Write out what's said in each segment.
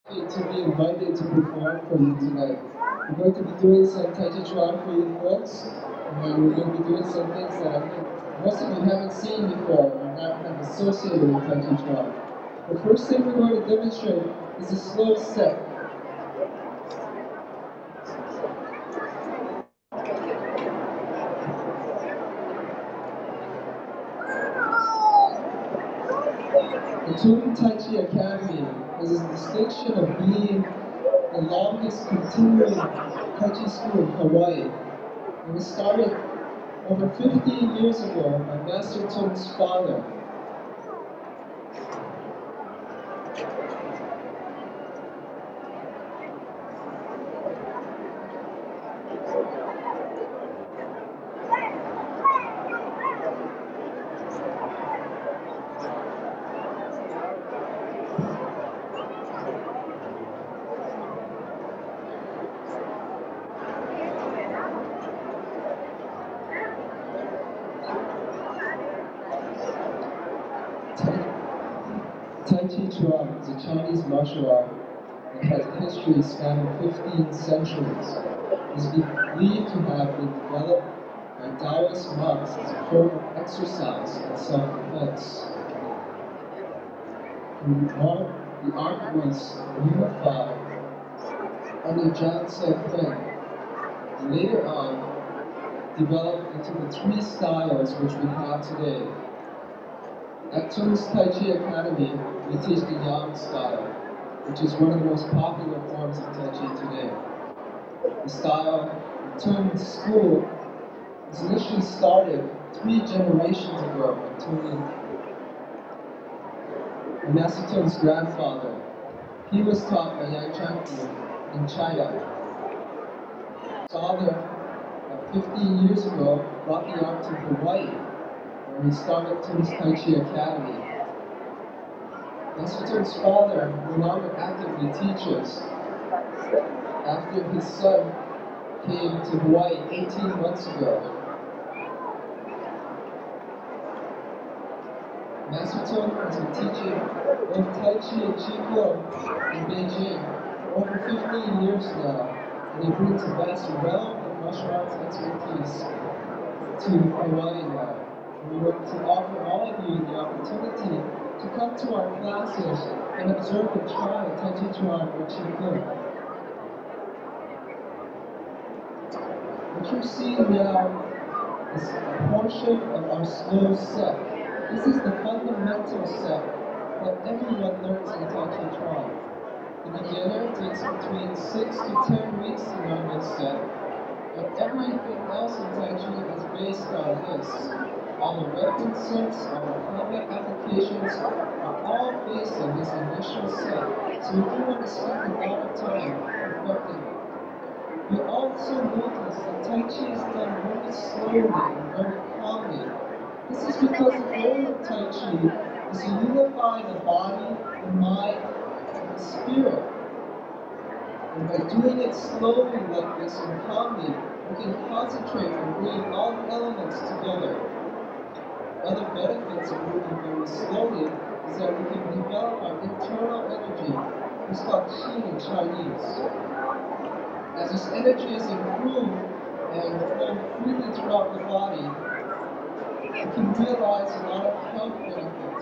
To be invited to perform for you tonight. We're going to be doing some Taijiquan for you folks, and we're going to be doing some things that I think most of you haven't seen before or not have associated with Taijiquan. The first thing we're going to demonstrate is a slow step. The Toon Taiji Academy has the distinction of being the longest continuing Taiji school in Hawaii. It was started over 15 years ago by Master Tong's father. Taijiquan is a Chinese martial art that has a history spanning 15 centuries. It is believed to have been developed by Taoist monks as a form of exercise and self-defense. The art was unified under Dong Zeng Chen, and later on developed into the three styles which we have today. At Tong's Taiji Academy, we teach the Yang style, which is one of the most popular forms of Taiji today. The style of Tong's school was initially started 3 generations ago by Master Tong's grandfather. He was taught by Yang Chanfu in China. His father, 15 years ago, brought the art to Hawaii, where he started Tong's Taiji Academy. Master Tong's father no longer actively teaches after his son came to Hawaii 18 months ago. Master Tong has been teaching both Taiji and Qigong in Beijing for over 15 years now, and he brings a vast wealth of martial arts expertise to Hawaii now. We want to offer all of you the opportunity to come to our classes and observe and try Taijiquan or Qigong. What you're seeing now is a portion of our slow set. This is the fundamental set that everyone learns in Taijiquan. The beginner takes between 6 to 10 weeks to learn this set, but everything else in Taiji is based on this. All the weapon sets, all the combat applications are all based on this initial set, so we do want to spend a lot of time perfecting it. We also notice that Tai Chi is done very slowly and very calmly. This is because the goal of Tai Chi is to unify the body, the mind, and the spirit. And by doing it slowly like this and calmly, we can concentrate on bringing all the elements together. Other benefits of moving very slowly is that we can develop our internal energy, which is called Qi in Chinese. As this energy is improved and flowing freely throughout the body, we can realize a lot of health benefits.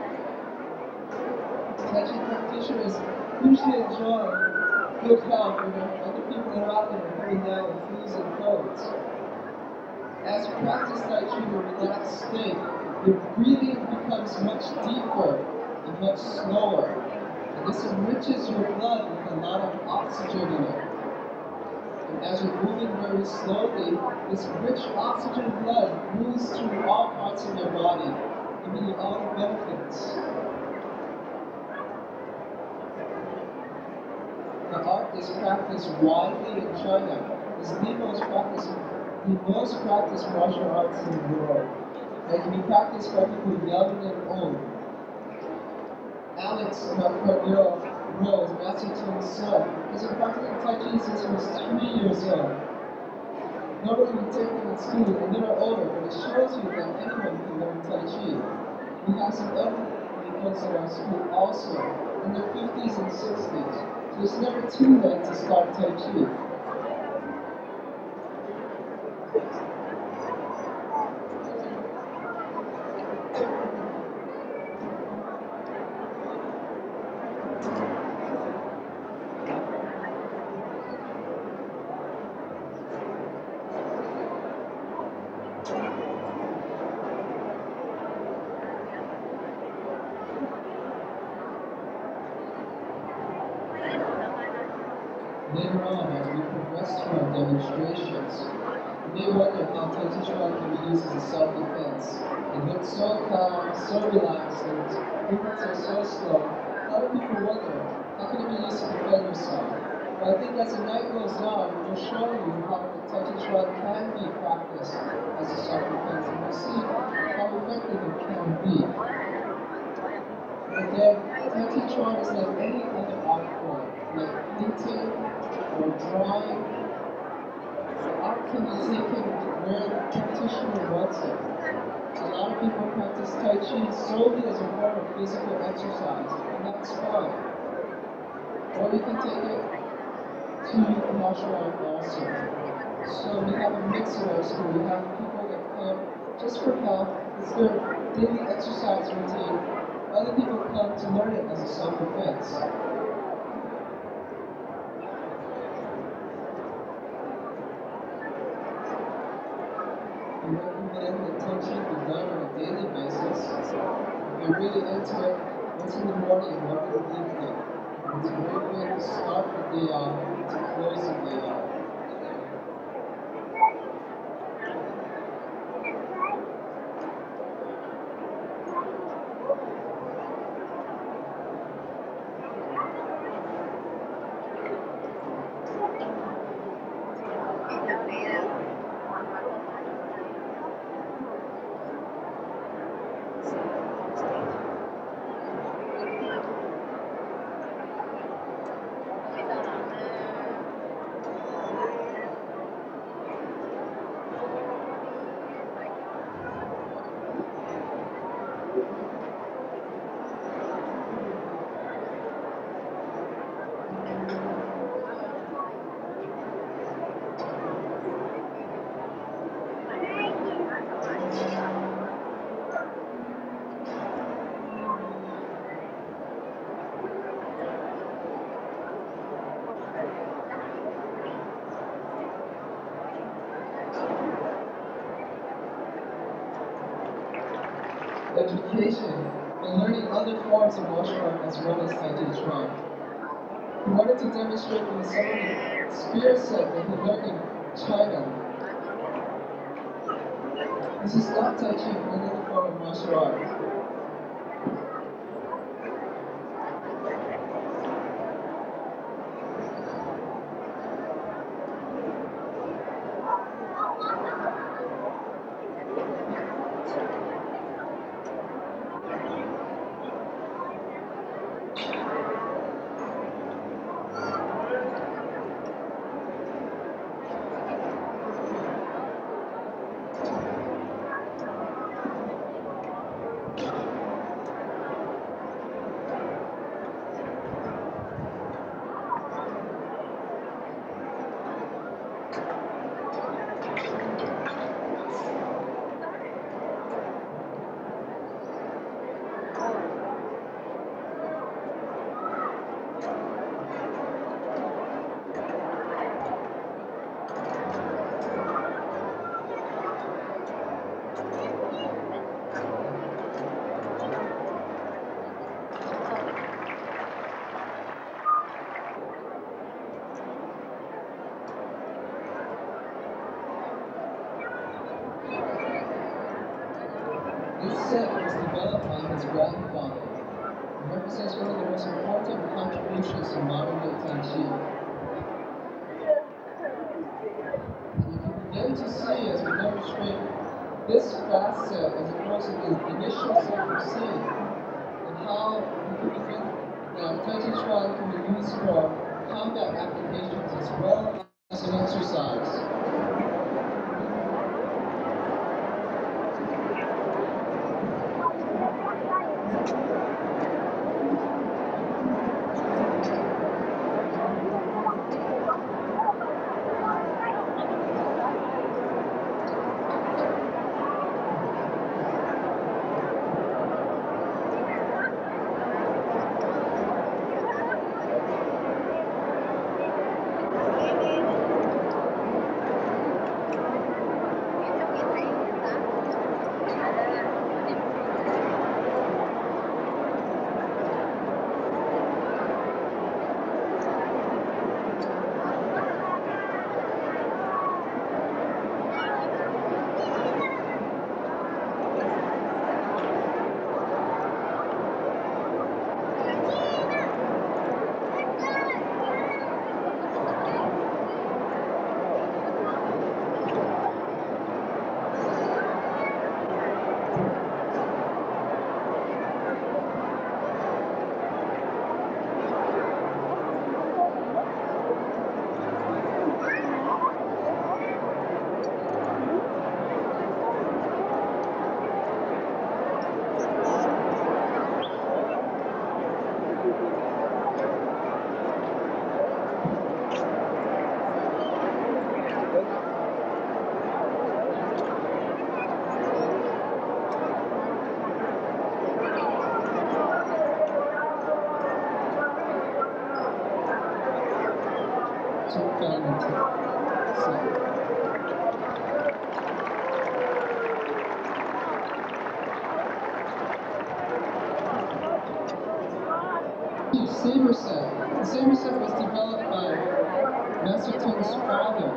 Tai Chi practitioners usually enjoy good health when other people around them are putting down foods and colds. As you practice Tai Chi in a relaxed state, your breathing becomes much deeper and much slower. And this enriches your blood with a lot of oxygen in it. And as you're moving very slowly, this rich oxygen blood moves through all parts of your body, giving you all the benefits. The art is practiced widely in China. It's the most practiced martial arts in the world. It can be practiced by people young and old. Alex, my girl, Rose, Master Tong's son, has been practicing Tai Chi since he was 3 years old. Normally we take them in school a little older, but it shows you that anyone can learn Tai Chi. We have some elderly folks at our school also in their 50s and 60s. So it's never too late to start Tai Chi. Later on, as we progress through our demonstrations, you may wonder how Taijiquan can be used as a self-defense. It looks so calm, so relaxed, and movements are so slow. A lot of people wonder, how can it be used to defend yourself? Well, I think as the night goes on, we'll show you how the Taijiquan can be practiced as a self-defense, and we'll see how effective it can be. Again, Taijiquan is like any other art form, like painting or drawing. The art can be taken where the practitioner wants it. A lot of people practice Tai Chi solely as a form of physical exercise, and that's fine. Or you can take it to martial art also. So we have a mix in our school. We have people that come just for health. It's their daily exercise routine. Other people come to learn it as a self-defense. We recommend that Tai Chi be done on a daily basis. If you're really into it, once in the morning and one in the evening. It's a great way to start the day off and to close the day off. Education and learning other forms of martial art as well as Taijiquan. He wanted to demonstrate with some of the spear set that he learned in China. This is not Tai Chi, but another form of martial art. This set was developed by his grandfather. It represents one of the most important contributions to modern day Tai Chi. You can begin to see as we demonstrate this fast set as opposed to the initial set we've seen, and how Taijiquan can be used for combat applications as well as an exercise. set. Saber set. The saber set was developed by Master Teng's father.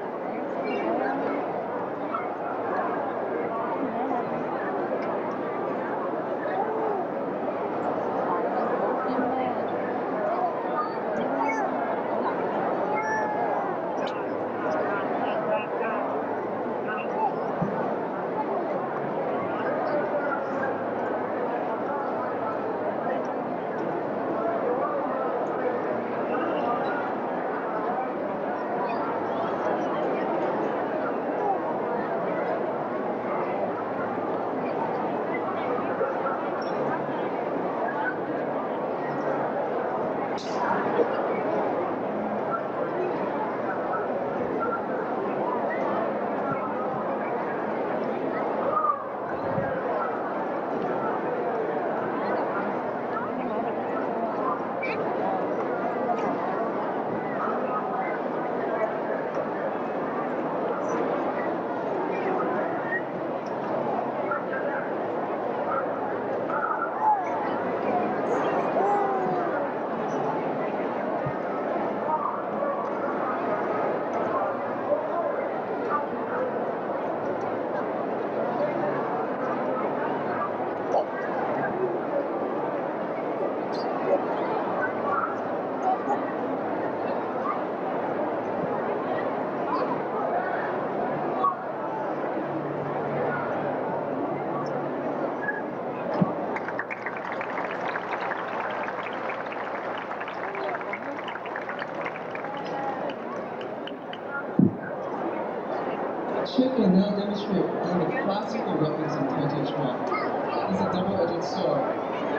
Chen will now demonstrate one of the classical weapons in Taijiquan. It's a double-edged sword.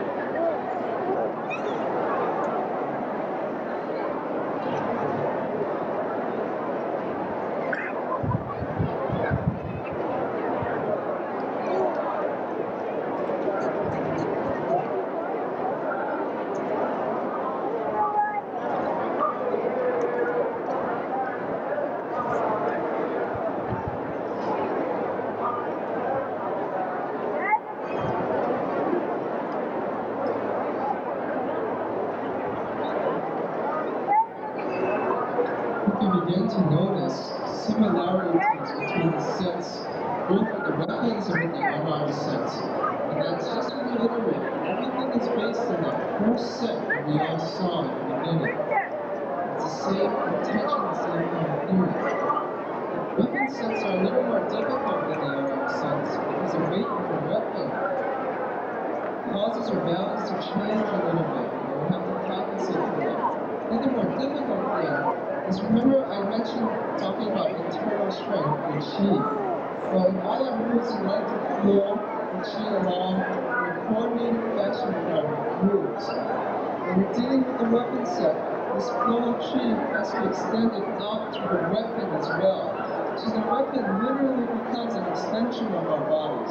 You begin to notice similarities between the sets, both with the weapons and with the armor sets. And that's just to reiterate, everything is based on that first set that we all saw in the beginning. It's the same intention, the same theory. Weapon sets are a little more difficult than the armor sets because the weight of the weapon causes your balance to change a little bit. You have to compensate for that. And the more difficult thing is, remember I mentioned talking about internal strength, the chi. Well, in all our moves, you like to flow the chi along in a coordinated fashion with our moves. When we're dealing with the weapon set, this flow of chi has to be extended out to the weapon as well. So the weapon literally becomes an extension of our bodies.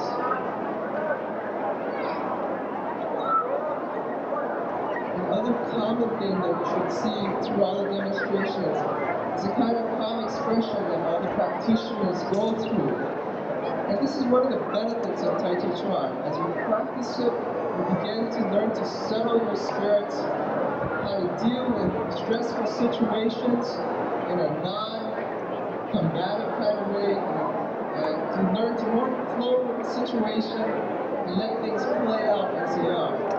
Another common thing that you should see through all the demonstrations is a kind of common expression that all the practitioners go through. And this is one of the benefits of Taijiquan. As you practice it, you begin to learn to settle your spirits, how to deal with stressful situations in a non-combative kind of way, and to learn to more flow with the situation and let things play out as they are.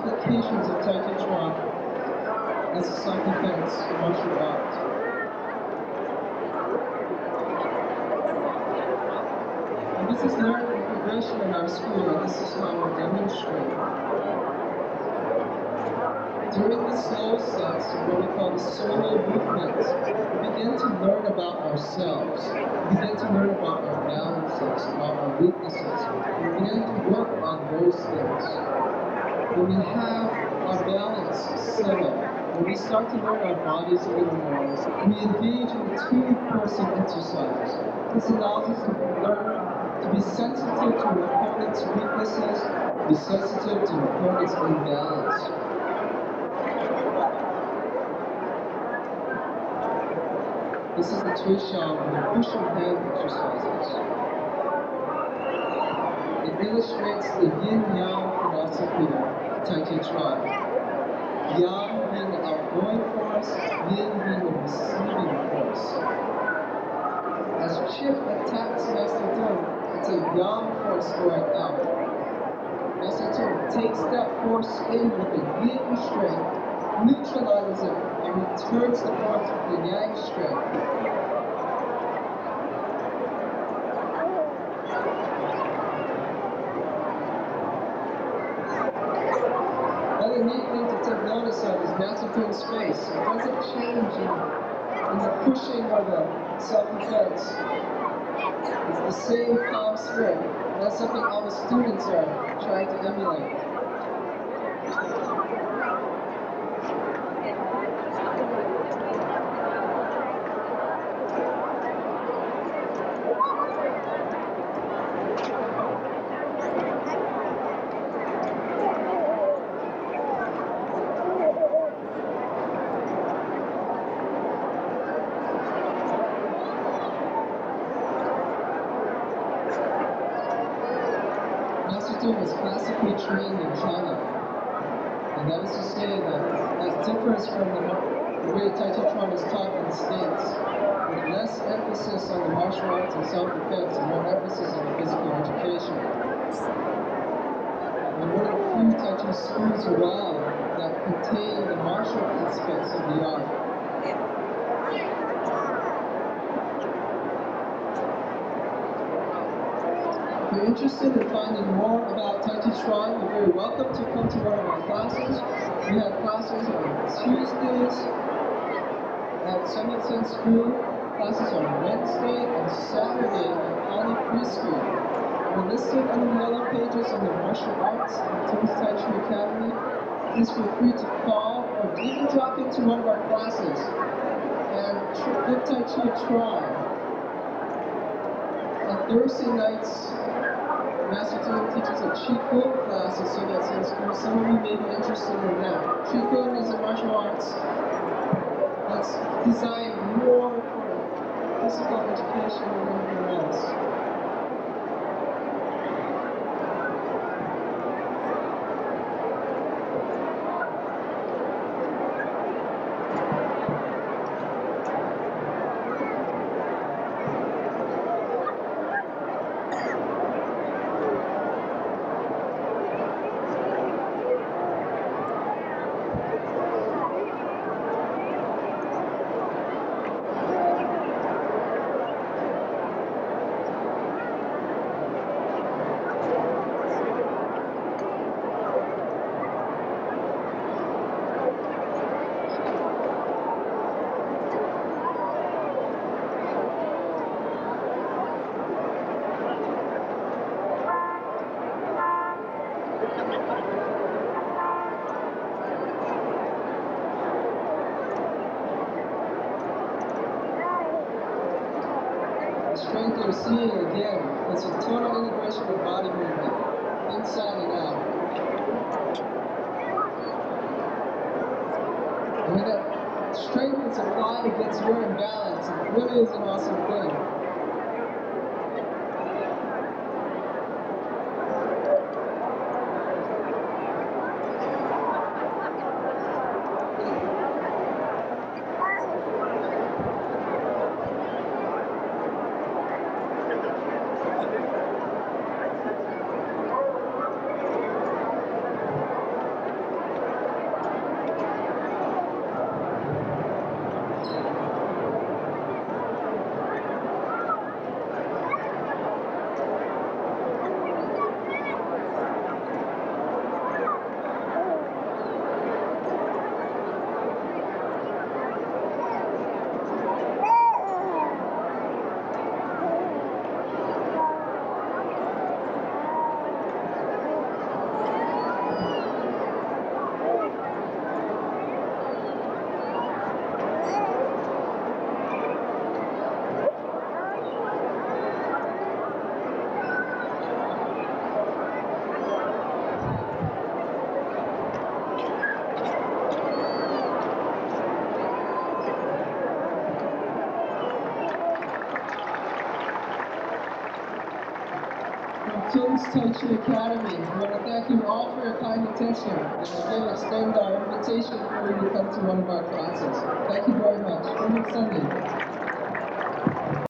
applications of Taijiquan as a self-defense martial art. And this is learned in progression in our school, and this is how we demonstrate. During the slow sets, what we call the solo movements, we begin to learn about ourselves. We begin to learn about our balances, about our weaknesses. We begin to work on those things. When we have our balance settled, when we start to learn our bodies a little more, we engage in a two-person exercise. This allows us to learn to be sensitive to an opponent's weaknesses, be sensitive to an opponent's imbalance. This is the Tuishang, or the pushing hand exercises. It illustrates the yin-yang philosophy of Taijiquan. Yang being the outgoing force, yin being the receiving force. As Chip attacks Master Dong, it's a yang force going out. Master Dong takes that force in with the yin strength, neutralizes it, and returns the force with the yang strength. Another neat thing to take notice of is Master Dong's face. It doesn't change in the pushing or the self-defense. It's the same calm spirit. And that's something all the students are trying to emulate. Was classically trained in China, and that is to say that differs from the way Taijiquan is taught in the States, with less emphasis on the martial arts and self-defense and more emphasis on the physical education. We're one of the few Taiji schools around that contain the martial aspects of the art. If you're interested in finding more about Taijiquan, you're very welcome to come to one of our classes. We have classes on Tuesdays at Summit Sen School, classes on Wednesday and Saturday at Poly Preschool. We're listed on the yellow pages on the martial arts and Tools Taichi Academy. Please feel free to call or even drop into one of our classes and give Tai Chi a try. On Thursday nights, Master Dong teaches a Qigong class at Summit Sen School. Some of you may be interested in that. Qigong is a martial arts that's designed more for physical education than anything else. Strength you're seeing again is a total integration of body movement, inside and out. And when that strength is applied against your imbalance, it really is an awesome thing. Chung's Taichi Academy. We want to thank you all for your kind attention and again extend our invitation for you to come to one of our classes. Thank you very much. Good Sunday.